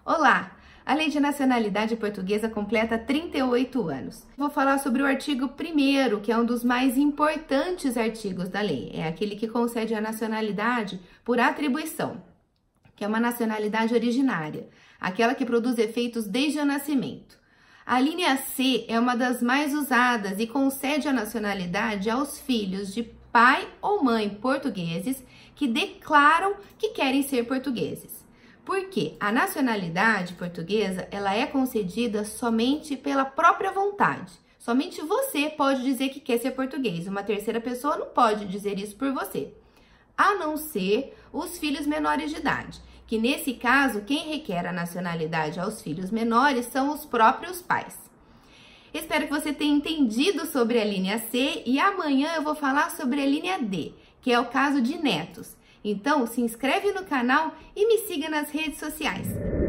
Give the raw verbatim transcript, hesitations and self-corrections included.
Olá! A Lei de Nacionalidade Portuguesa completa trinta e oito anos. Vou falar sobre o artigo primeiro, que é um dos mais importantes artigos da lei. É aquele que concede a nacionalidade por atribuição, que é uma nacionalidade originária, aquela que produz efeitos desde o nascimento. A linha C é uma das mais usadas e concede a nacionalidade aos filhos de pai ou mãe portugueses que declaram que querem ser portugueses. Porque a nacionalidade portuguesa, ela é concedida somente pela própria vontade. Somente você pode dizer que quer ser português. Uma terceira pessoa não pode dizer isso por você. A não ser os filhos menores de idade, que nesse caso, quem requer a nacionalidade aos filhos menores são os próprios pais. Espero que você tenha entendido sobre a linha C e amanhã eu vou falar sobre a linha D, que é o caso de netos. Então, se inscreve no canal e me siga nas redes sociais.